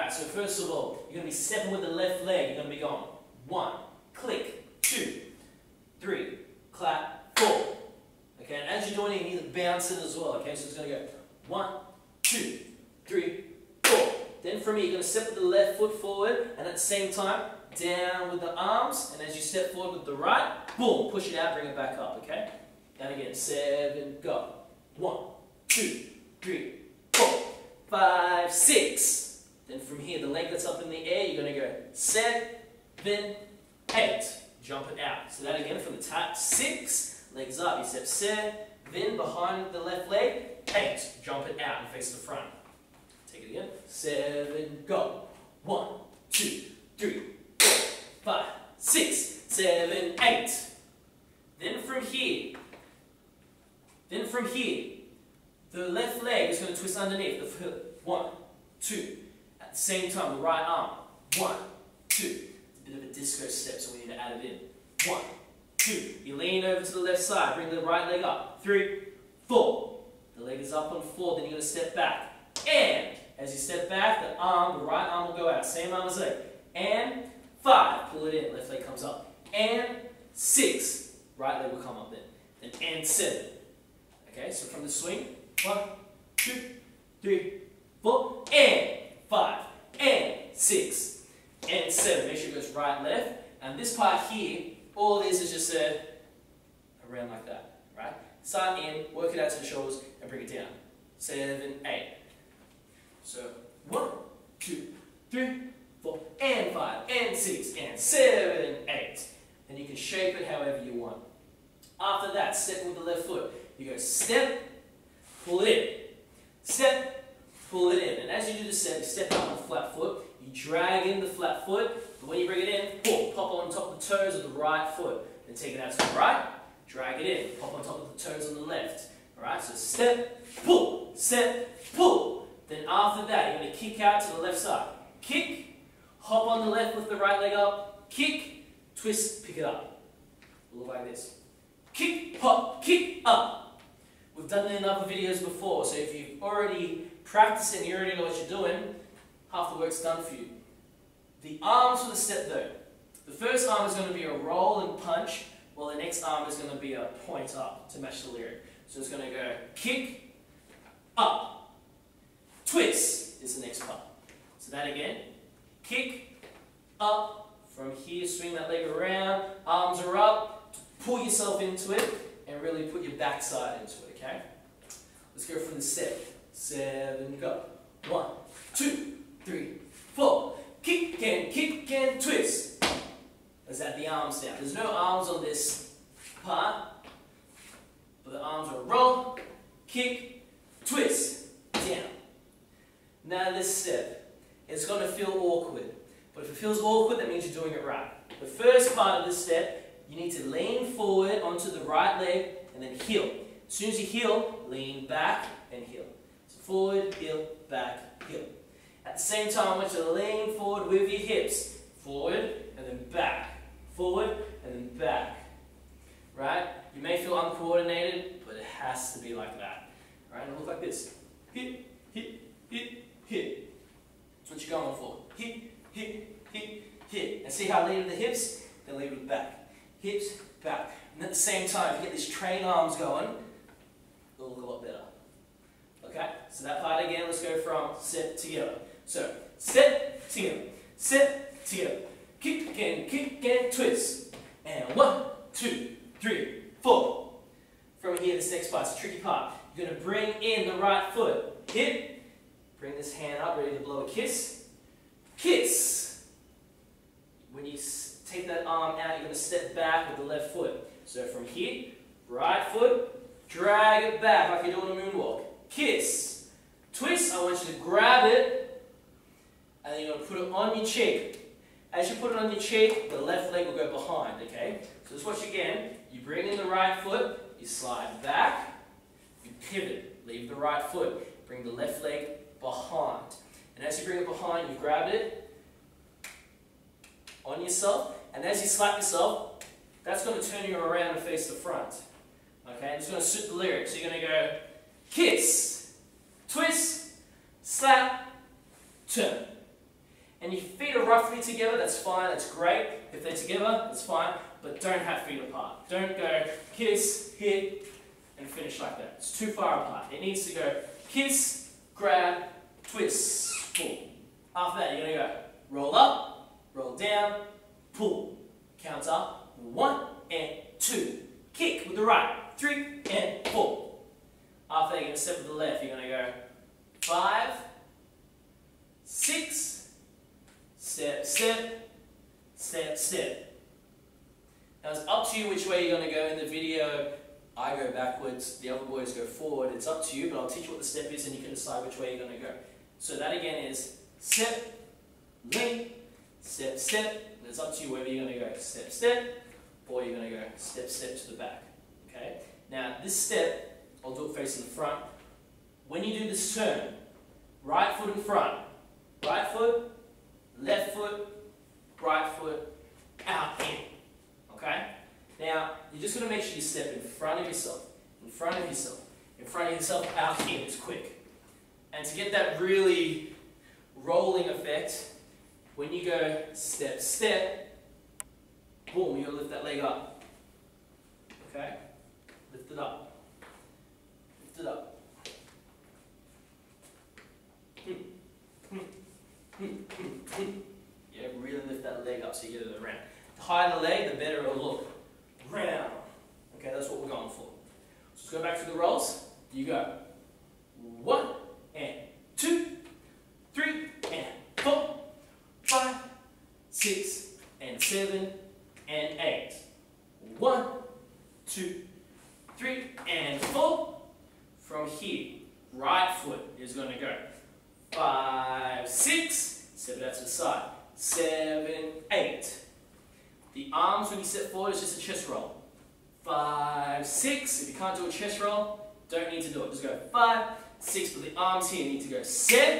Alright, so first of all, you're going to be stepping with the left leg. You're going to be going 1, click, 2, 3, clap, 4. Okay, and as you're doing it, you need to bounce it as well. Okay, so it's going to go 1, 2, 3, 4. Then from here, you're going to step with the left foot forward, and at the same time, down with the arms, and as you step forward with the right, boom, push it out, bring it back up, okay? And again, 7, go. 1, 2, 3, 4, 5, 6. Then from here, the leg that's up in the air, you're going to go 7, 8. Jump it out. So that again, from the top, 6, legs up, you step 7, behind the left leg, 8. Jump it out and face the front. Take it again. 7, go. 1, 2, 3, 4, 5, 6, 7, 8. Then from here, the left leg is going to twist underneath the foot. 1, 2. At the same time, the right arm. 1, 2. It's a bit of a disco step, so we need to add it in. 1, 2. You lean over to the left side. Bring the right leg up. 3, 4. The leg is up on 4. Then you're going to step back. And as you step back, the right arm will go out. Same arm as leg. And 5. Pull it in. Left leg comes up. And 6. Right leg will come up then. And 7. Okay, so from the swing, 1, 2, 3, 4, and 5, and 6, and 7. Make sure it goes right, left. And this part here, all this is just around like that, right? Start in, work it out to the shoulders, and bring it down. 7, 8. So 1, 2, 3, 4, and 5, and 6, and 7, 8. And you can shape it however you want. After that, step with the left foot. You go step, pull it in. Step, pull it in. And as you do the step, you step out on the flat foot. You drag in the flat foot. But when you bring it in, boom, pop on top of the toes of the right foot. Then take it out to the right, drag it in. Pop on top of the toes on the left. Alright, so step, pull, pull. Then after that, you're going to kick out to the left side. Kick, hop on the left with the right leg up. Kick, twist, pick it up. Look like this. Kick, hop, kick, up. We've done it in other videos before, so if you've already practiced it and you already know what you're doing, half the work's done for you. The arms for the step though. The first arm is going to be a roll and punch, while the next arm is going to be a point up to match the lyric. So it's going to go kick, up, twist is the next part. So that again, kick, up, from here swing that leg around, arms are up, pull yourself into it, and really put your backside into it, okay? Let's go from the step. 7, go. 1, 2, 3, 4. Kick and twist. Is that the arms down? There's no arms on this part, but the arms are roll, kick, twist, down. Now this step, it's going to feel awkward. But if it feels awkward, that means you're doing it right. The first part of this step, you need to lean forward onto the right leg and then heel. As soon as you heel, lean back and heel. So forward, heel, back, heel. At the same time, I want you to lean forward with your hips. Forward and then back. Forward and then back. Right? You may feel uncoordinated, but it has to be like that. Right? It'll look like this. Hit, hit, hit, hit. That's what you're going for. Hit, hit, hit, hit. And see how I lead with the hips? Then lead with the back. Hips, back. And at the same time, if you get these train arms going, it'll look a lot better. Okay? So that part again, let's go from step together. So, step together. Step together. Kick and twist. And 1, 2, 3, 4. From here, this next part's the tricky part. You're going to bring in the right foot. Hit. Bring this hand up, ready to blow a kiss. Kiss. When you take that arm out, you're going to step back with the left foot. So from here, right foot, drag it back like you're doing a moonwalk. Kiss. Twist, I want you to grab it, and then you're going to put it on your cheek. As you put it on your cheek, the left leg will go behind, okay? So just watch again. You bring in the right foot, you slide back, you pivot, leave the right foot, bring the left leg behind. And as you bring it behind, you grab it on yourself, and as you slap yourself, that's going to turn you around and face the front. Okay, and it's going to suit the lyrics. So you're going to go kiss, twist, slap, turn. And your feet are roughly together, that's fine, that's great. If they're together, that's fine, but don't have feet apart. Don't go kiss, hit, and finish like that. It's too far apart. It needs to go kiss, grab, twist, pull. After that, you're going to go roll up, roll down, pull. Count up, 1 and 2. Kick with the right, 3 and 4. After that, you're going to step with the left. You're going to go 5, 6, step, step, step, step. Now it's up to you which way you're going to go in the video. I go backwards, the other boys go forward. It's up to you, but I'll teach you what the step is and you can decide which way you're going to go. So that again is step, lean, step, step. And it's up to you whether you're going to go step, step, or you're going to go step, step to the back. Okay? Now this step, I'll do it facing the front. When you do this turn, right foot in front, right foot, left foot, right foot, out, in. Okay? Now, you're just going to make sure you step in front of yourself, in front of yourself, in front of yourself, out, in. It's quick. And to get that really rolling effect, when you go step, step, boom, you're going to lift that leg up. Okay? Lift it up. Lift it up. Yeah, really lift that leg up so you get it around. The higher the leg, the better it will look. Round. Okay, that's what we're going for. So let's go back to the rolls. You go 1 and 2, 3 and 4, 5, 6 and 7 and 8. 1, 2, 3 and 4. From here, right foot is going to go 5, 6, step it out to the side, 7, 8. The arms when you step forward is just a chest roll. 5, 6, if you can't do a chest roll, don't need to do it. Just go 5, 6, but the arms here need to go 7,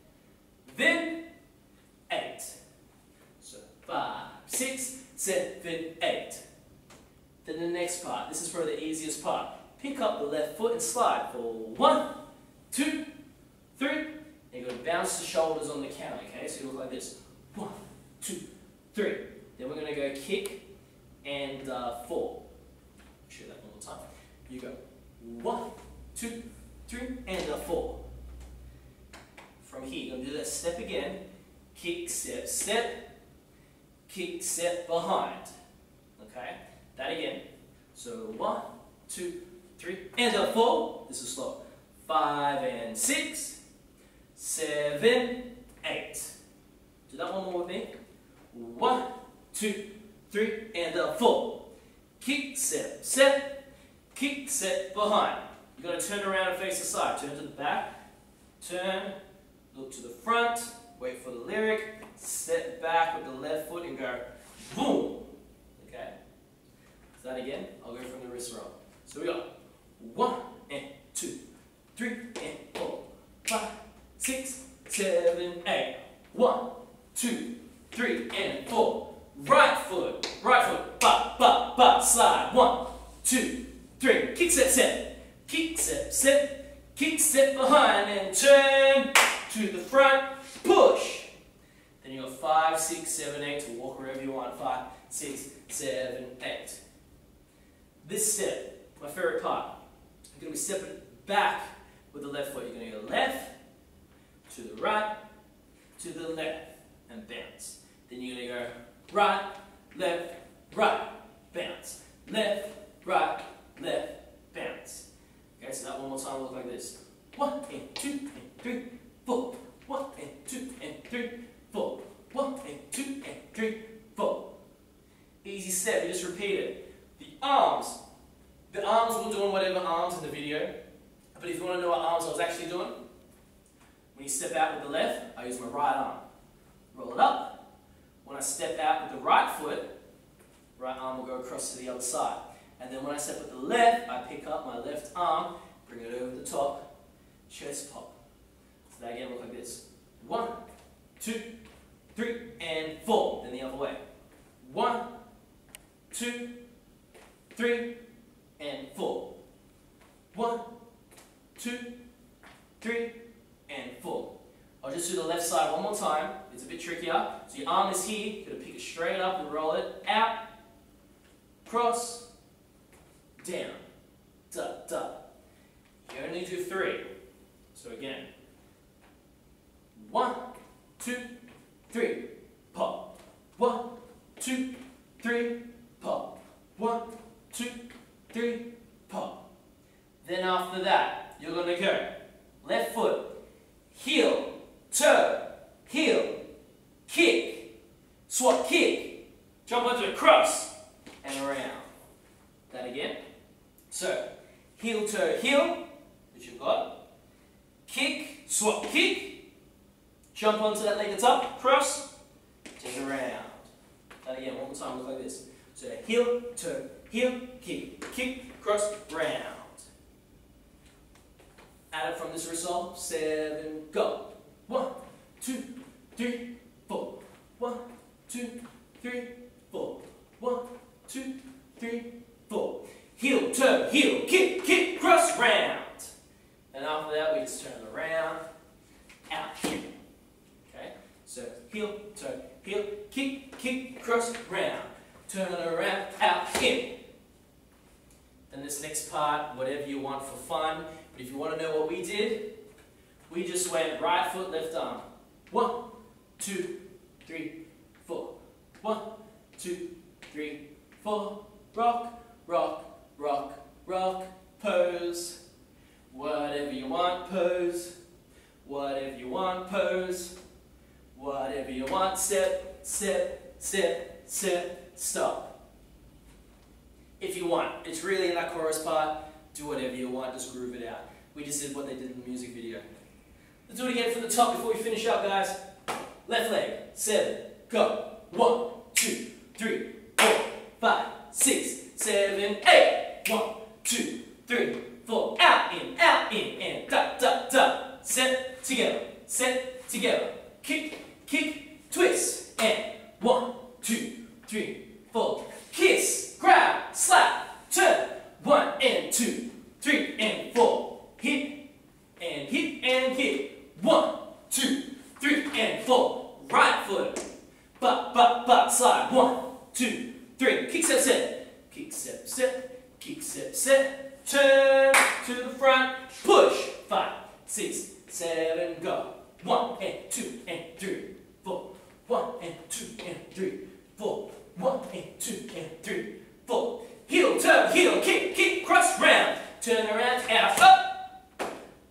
8. So 5, 6, 7, 8. Then the next part, this is probably the easiest part. Pick up the left foot and slide for 1, 2, 3, and you're going to bounce the shoulders on the count, okay? So you look like this. 1, 2, 3. Then we're going to go kick and 4. I'll show you that one more time. You go 1, 2, 3, and 4. From here, you're going to do that step again. Kick, step, step. Kick, step, behind. Okay? That again. So 1, 2, 3, and 4. This is slow. 5 and 6. 7, 8. Do that one more with me. 1, 2, 3, and 4. Kick, step, step. Kick, step, behind. You've got to turn around and face the side. Turn to the back. Turn. Look to the front. Wait for the lyric. Step back with the left foot and go boom. Okay? So that again. I'll go from the wrist roll. So we got 1 and 2, 3 and 4, 5, 6, 7, 8. 1, 2, 3 and 4. Right foot, ba, slide. 1, 2, 3. Kick, step, step. Kick, step, step. Kick, step behind and turn to the front. Push. Then you got 5, 6, 7, 8 to walk wherever you want. 5, 6, 7, 8. This step, my favorite part. You're going to be stepping back with the left foot. You're going to go left, to the right, to the left, and bounce. Then you're going to go right, bounce. Left, right, bounce. Okay, so that one more time will look like this. 1 and 2 and 3, 4. 1 and 2 and 3, 4. 1 and 2 and 3, 4. Easy step, you just repeat it. The arms, we're doing whatever arms in the video. But if you want to know what arms I was actually doing, when you step out with the left, I use my right arm. Roll it up. When I step out with the right foot, right arm will go across to the other side. And then when I step with the left, I pick up my left arm, bring it over the top, chest pop. So that again look like this. 1, 2, 3, and 4. Then the other way. 1, 2, 3, and 4. 1, 2, 3, and 4. I'll just do the left side one more time. It's a bit trickier. So your arm is here. You're going to pick it straight up and roll it out, cross, down, da, da. You only do 3. So again, 1, 2, 3, pop. 1, 2, 3, pop. 1, 2, 3, pop. Then after that, you're going to go left foot, heel, toe, heel, kick, swap kick, jump onto a cross, and around. That again. So, heel, toe, heel, which you've got, kick, swap kick, jump onto that leg that's up, cross, turn around. That again, one more time, look like this. So, heel, toe, heel, kick, kick, cross, round. Add it from this result, 7, go. 1, 2, 3, 4. 1, 2, 3, 4. 1, 2, 3, 4. Heel, toe, heel, kick, kick, cross, round. And after that, we just turn around, out, here. Okay? So, heel, toe, heel, kick, kick, cross, round. Turn it around, out, in. And this next part, whatever you want for fun. But if you want to know what we did, we just went right foot, left arm. 1, 2, 3, 4. 1, 2, 3, 4. Rock, rock, rock, rock, pose. Whatever you want, pose. Whatever you want, pose. Whatever you want, step, step, step, step, stop. If you want, it's really in that chorus part, do whatever you want, just groove it out. We just did what they did in the music video. Let's do it again from the top before we finish up, guys. Left leg, 7, go. 1, 2, 3, 4, 5, 6, 7, 8. 1, 2, 3, 4. Out, in, and da, da, da. Set together. Kick, twist, and 1, 2, 3, 4. Kiss, grab, slap, turn. 1 and 2, 3 and 4. Hit and hit and hit. 1, 2, 3 and 4. Right foot. But, slide. 1, 2, 3. Kick, step, step. Kick, step, step. Kick, step, step. Turn to the front. Push. 5, 6, 7, go. 1 and 2 and 3, 4. 1 and 2 and 3, 4. 1 and 2 and 3, 4. Heel, toe, heel, kick, cross, round. Turn around, out, up.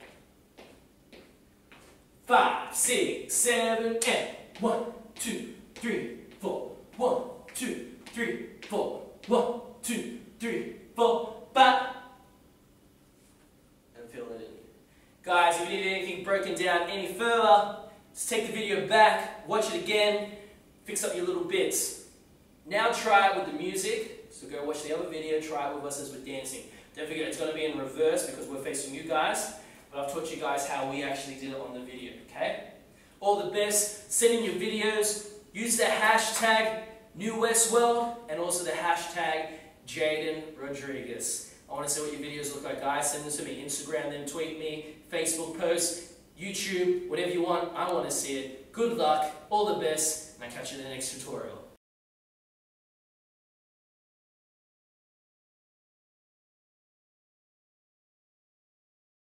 5, 6, 7, and 1, 2, 3, 4. 1, 2, 3, 4. 1, 2, 3, 4. Back. And fill it in. Guys, if you need anything broken down any further, just take the video back, watch it again, fix up your little bits. Now try it with the music. So go watch the other video, try it with us as we're dancing. Don't forget, it's going to be in reverse because we're facing you guys, but I've taught you guys how we actually did it on the video, okay? All the best. Send in your videos. Use the hashtag NewWestWorld and also the hashtag Jaden Rodriguez. I want to see what your videos look like, guys. Send them to me. Instagram them, tweet me, Facebook post, YouTube, whatever you want. I want to see it. Good luck. All the best. And I'll catch you in the next tutorial.